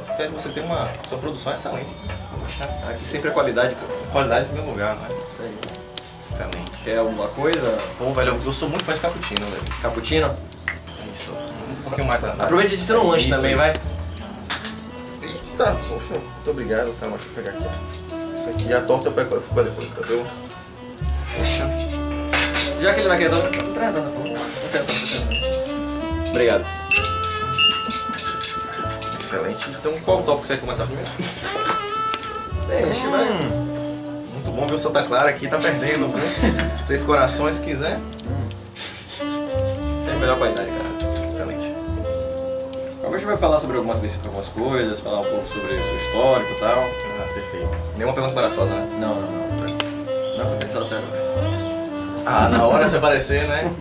espero que você tenha uma sua produção excelente. Poxa, aqui sempre a qualidade em primeiro lugar, né? Isso aí. Excelente. Quer alguma coisa? Pô, velho, eu sou muito fã de cappuccino, velho. Cappuccino? Isso. Um pouquinho mais. Aproveita de ser um lanche também, vai. Eita, poxa, muito obrigado. Calma, deixa eu pegar aqui. Isso aqui, a torta eu pego pra depois, tá bom? Poxa. Já que ele vai querer dar... Não traz nada, por favor. Obrigado. Excelente. Então, qual tópico você quer começar primeiro? Deixa, vai. Muito bom ver o Santa Clara aqui, tá perdendo, viu? 3 corações, se quiser. Isso é a melhor qualidade, cara. Excelente. Agora a gente vai falar sobre algumas coisas, falar um pouco sobre o seu histórico e tal. Ah, perfeito. Nenhuma pergunta embaraçosa, né? Não. Não, tem que estar até. Ah, na hora você aparecer, né?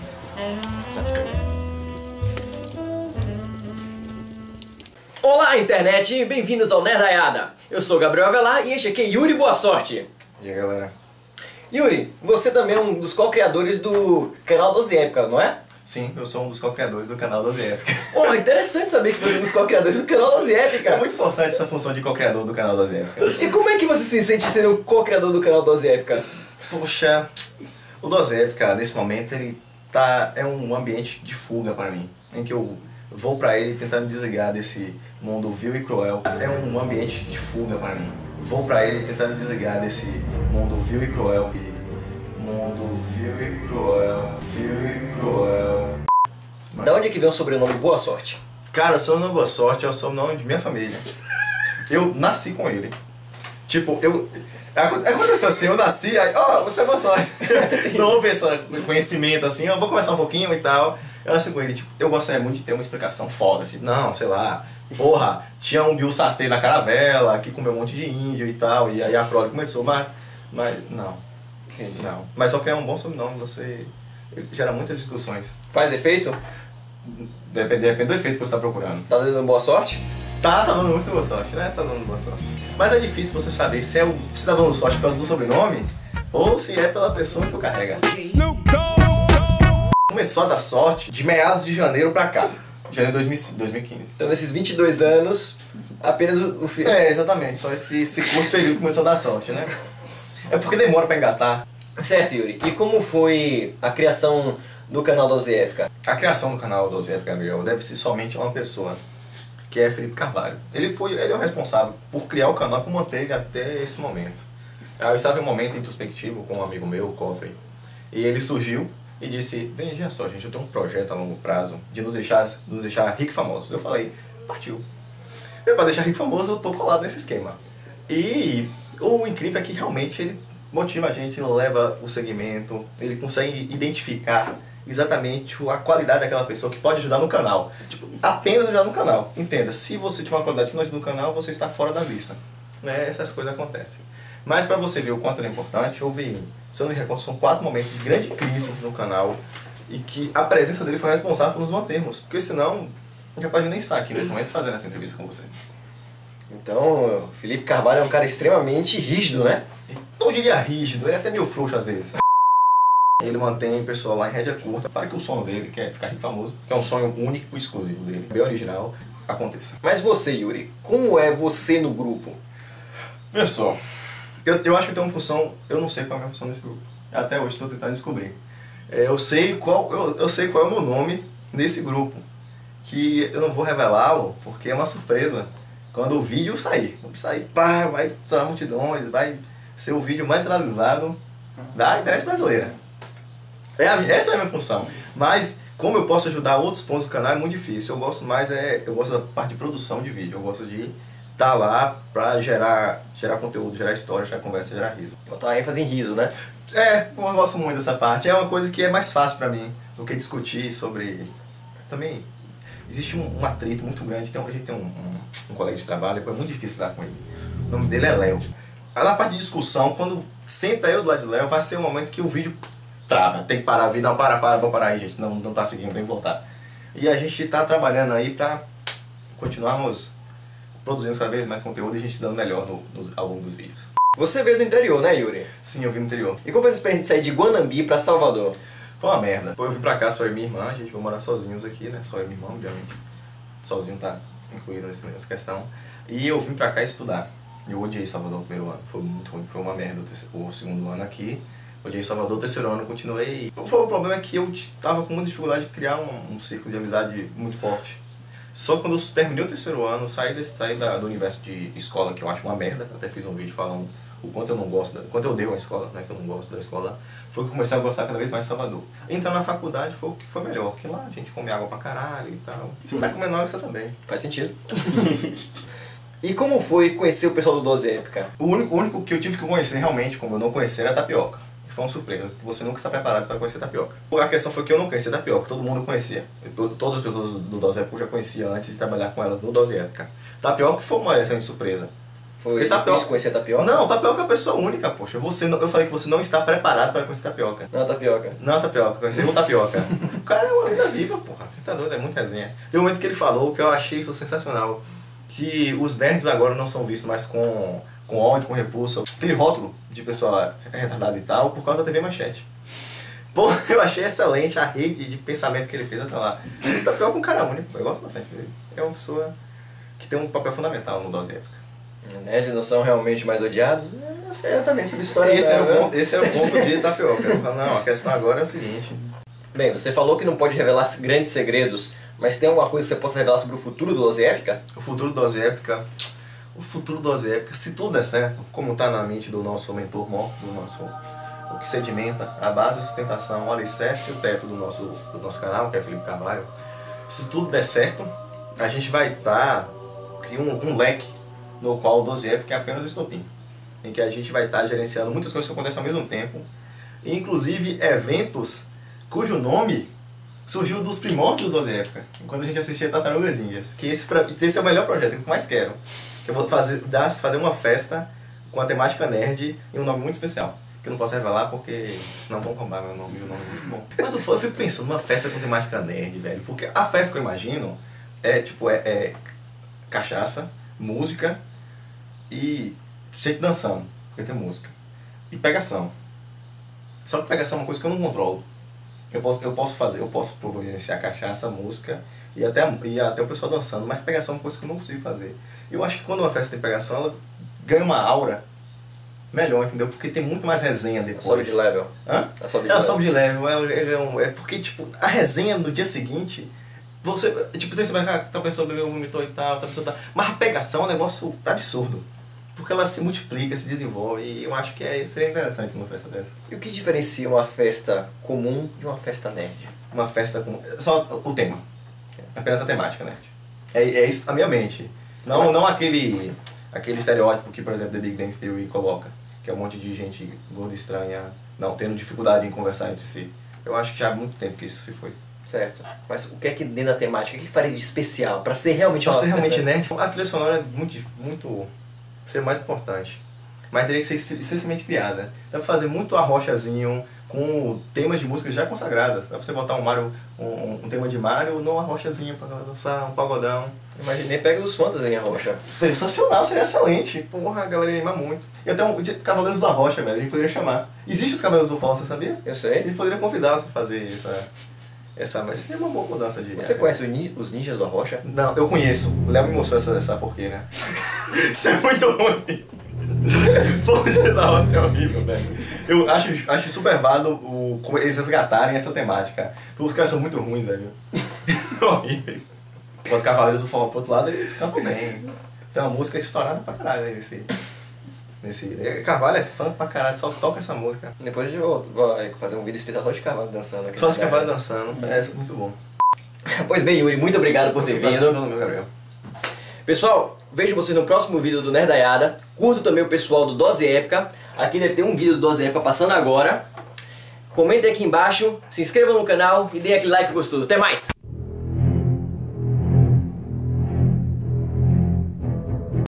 Olá, internet! Bem-vindos ao Nerdaiada! Eu sou o Gabriel Avelar e este aqui é Yuri Boa Sorte! E aí, galera? Yuri, você também é um dos co-criadores do canal 12 Época, não é? Sim, eu sou um dos co-criadores do canal 12 Época. Oh, interessante saber que você é um dos co-criadores do canal 12 É Época! muito importante essa função de co-criador do canal 12 Época. E como é que você se sente sendo o co-criador do canal 12 Época? Poxa, o 12 Época, nesse momento, ele é um ambiente de fuga para mim, em que eu vou para ele tentando me desligar desse mundo vil e cruel. É um ambiente de fuga para mim. Vou para ele tentando me desligar desse mundo vil e cruel. Mundo vil e cruel, vil e cruel. Da onde é que vem o sobrenome Boa Sorte? Cara, o sobrenome Boa Sorte é o sobrenome de minha família. Eu nasci com ele. Tipo, aconteceu assim, eu nasci, aí, você é Boa Sorte. Não houve esse conhecimento assim, eu vou conversar um pouquinho e tal. Eu nasci com ele, tipo, eu gostaria muito de ter uma explicação foda, assim, não, sei lá, porra, tinha um Bill Sartei na caravela, que comeu um monte de índio e tal, e aí a prole começou, mas não. Entendi. Não. Mas só que é um bom sobrenome, ele gera muitas discussões. Faz efeito? Depende do efeito que você está procurando. Tá dando boa sorte? Tá dando muito boa sorte, né? Tá dando boa sorte. Mas é difícil você saber se tá dando sorte por causa do sobrenome ou se é pela pessoa que o carrega. Começou a dar sorte de meados de janeiro pra cá. Janeiro de 2015. Então nesses 22 anos, apenas o filho... É, exatamente. Só esse curto período começou a dar sorte, né? É porque demora pra engatar. Certo, Yuri. E como foi a criação do canal 12 Época? A criação do canal 12 Época, Gabriel, deve-se somente a uma pessoa, que é Felipe Carvalho. Ele é o responsável por criar o canal e por manter ele até esse momento. Eu estava em um momento introspectivo com um amigo meu, o Cofre, e ele surgiu e disse, veja só gente, eu tenho um projeto a longo prazo de nos deixar ricos e famosos. Eu falei, partiu. Para deixar rico e famoso eu tô colado nesse esquema. E o incrível é que realmente ele motiva a gente, ele leva o segmento, ele consegue identificar exatamente a qualidade daquela pessoa que pode ajudar no canal. Tipo, apenas ajudar no canal. Entenda, se você tiver uma qualidade que não ajuda no canal, você está fora da lista. Né? Essas coisas acontecem. Mas para você ver o quanto ele é importante, se eu não me recordo, são 4 momentos de grande crise no canal e que a presença dele foi responsável por nos mantermos. Porque senão, eu capaz de nem estar aqui nesse momento fazendo essa entrevista com você. Então, o Felipe Carvalho é um cara extremamente rígido, né? Não diria rígido, ele é até meio frouxo às vezes. Ele mantém o pessoal lá em rédea curta para que o sonho dele, que é ficar rico e famoso, que é um sonho único e exclusivo dele, bem original, aconteça. Mas você, Yuri, como é você no grupo? Veja só, eu acho que tem uma função, eu não sei qual é a minha função nesse grupo. Até hoje estou tentando descobrir. Eu sei qual é o meu nome nesse grupo, que eu não vou revelá-lo porque é uma surpresa. Quando o vídeo sair, pá, vai estourar multidões, vai ser o vídeo mais viralizado da internet brasileira. Essa é a minha função. Mas como eu posso ajudar outros pontos do canal é muito difícil. Eu gosto da parte de produção de vídeo. Eu gosto de estar lá para gerar conteúdo, gerar história, gerar conversa, gerar riso. Botar ênfase em riso, né? Eu gosto muito dessa parte. É uma coisa que é mais fácil para mim do que discutir sobre... Também existe um atrito muito grande. A gente tem um colega de trabalho, é muito difícil lidar com ele. O nome dele é Léo. Aí na parte de discussão, quando senta eu do lado de Léo, vai ser um momento que o vídeo trava. Tem que parar a vida, não, vamos parar aí, gente. Não tá seguindo, tem que voltar. E a gente tá trabalhando aí pra continuarmos produzindo cada vez mais conteúdo e a gente se dando melhor ao longo dos vídeos. Você veio do interior, né, Yuri? Sim, eu vim do interior. E como foi a experiência de sair de Guanambi pra Salvador? Foi uma merda. Depois eu vim pra cá, só eu e minha irmã, a gente vai morar sozinhos aqui, né? Só eu e minha irmã, obviamente. Sozinho tá incluído nessa questão. E eu vim pra cá estudar. Eu odiei Salvador no primeiro ano, foi muito ruim, foi uma merda o segundo ano aqui. Odiei Salvador, o terceiro ano continuei. O problema é que eu estava com muita dificuldade de criar um círculo de amizade muito forte. Só quando eu terminei o terceiro ano, saí do universo de escola, que eu acho uma merda, até fiz um vídeo falando o quanto eu não gosto, o quanto eu odeio a escola, né, que eu não gosto da escola, foi que eu comecei a gostar cada vez mais de Salvador. Entrar na faculdade foi o que foi melhor, porque lá a gente come água pra caralho e tal. Você tá comendo água, você também. Faz sentido. E como foi conhecer o pessoal do 12 Época? O único que eu tive que conhecer realmente, como eu não conhecia, era Tapioca. Foi uma surpresa, que você nunca está preparado para conhecer Tapioca. A questão foi que eu não conhecia Tapioca, todo mundo conhecia. Todas as pessoas do 12 Época eu já conhecia antes de trabalhar com elas no 12 Época. Tapioca foi uma excelente surpresa. Foi difícil conhecer Tapioca? Não, Tapioca é uma pessoa única, poxa. Eu falei que você não está preparado para conhecer Tapioca. Não, Tapioca. Não, Tapioca, conheci o Tapioca. O cara é uma lenda viva, porra. Você tá doido, é muita resenha. Tem um momento que ele falou que eu achei isso sensacional. Que os nerds agora não são vistos mais com ódio, com repulsa, aquele rótulo de pessoa retardada e tal, por causa da TV Manchete. Pô, eu achei excelente a rede de pensamento que ele fez até lá. Esse Tapioca é um cara único, eu gosto bastante dele. É uma pessoa que tem um papel fundamental no 12 Época. Nerds não são realmente mais odiados? Eu sei também sobre história. Esse é o ponto de Tapioca. Não, a questão agora é o seguinte. Bem, você falou que não pode revelar grandes segredos, mas tem alguma coisa que você possa revelar sobre o futuro do 12 Época? O futuro do 12 Época... O futuro do 12 Época, se tudo der certo, como está na mente do nosso mentor mor, o que sedimenta, a base, a sustentação, o alicerce e o teto do nosso canal, que é Felipe Carvalho, se tudo der certo, a gente vai estar criando um leque no qual o 12 Época é apenas o estopim, em que a gente vai estar gerenciando muitas coisas que acontecem ao mesmo tempo, inclusive eventos cujo nome surgiu dos primórdios do 12 Época, quando a gente assistia Tartarugas Ninjas, que esse é o melhor projeto, que eu mais quero. Que eu vou fazer uma festa com a temática nerd e um nome muito especial. Que eu não posso revelar porque senão vão roubar meu nome e o nome é muito bom. Mas eu fico pensando numa festa com temática nerd, velho. Porque a festa que eu imagino é cachaça, música e gente dançando, porque tem música. E pegação. Só que pegação é uma coisa que eu não controlo. Eu posso providenciar cachaça, música e até o pessoal dançando, mas pegação é uma coisa que eu não consigo fazer. Eu acho que quando uma festa tem pegação, ela ganha uma aura melhor, entendeu? Porque tem muito mais resenha depois. Sobe de level. Hã? Ela sobe de level. É porque, tipo, a resenha no dia seguinte, você vai, tal pessoa bebeu, vomitou e tal, tal pessoa tal. Mas a pegação é um negócio absurdo. Porque ela se multiplica, se desenvolve, e eu acho que seria interessante numa festa dessa. E o que diferencia uma festa comum de uma festa nerd? Uma festa com... Só o tema. Apenas a temática, nerd. É isso a minha mente. Não aquele estereótipo que, por exemplo, The Big Bang Theory coloca, que é um monte de gente gorda estranha, não tendo dificuldade em conversar entre si. Eu acho que já há muito tempo que isso se foi. Certo. Mas o que é que dentro da temática, o que faria de especial para ser realmente uma festa nerd? A trilha sonora é muito ser mais importante. Mas teria que ser extremamente criada. Dá pra fazer muito arrochazinho com temas de música já consagradas. Dá pra você botar um tema de Mario numa arrochazinha pra dançar, um pagodão. Imaginei pega os fantasy em arrocha. Sensacional, seria excelente. Porra, a galera anima muito. E até Cavaleiros da Rocha, velho, a gente poderia chamar. Existe os Cavaleiros do Fall, você sabia? Eu sei. A gente poderia convidá-los pra fazer mas seria uma boa mudança de... Você conhece os Ninjas da Rocha? Não, eu conheço. O Léo me mostrou essa porqueira. Isso é muito ruim. Pô, essa roça é horrível, velho. Eu acho super válido eles resgatarem essa temática. Porque os caras são muito ruins, velho. Eles são horríveis. Enquanto Cavaleiros do Forró pro outro lado, eles cantam bem. Tem uma música estourada pra caralho nesse... Carvalho é fã pra caralho, só toca essa música. Depois a gente vai fazer um vídeo especial só de Carvalho dançando aqui. Só de Carvalho dançando, é muito bom. Pois bem, Yuri, muito obrigado por ter vindo. Meu Gabriel. Pessoal, vejo vocês no próximo vídeo do Nerdaiada. Curto também o pessoal do 12 Época. Aqui deve ter um vídeo do 12 Época passando agora. Comentem aqui embaixo, se inscrevam no canal e deem aquele like gostoso. Até mais!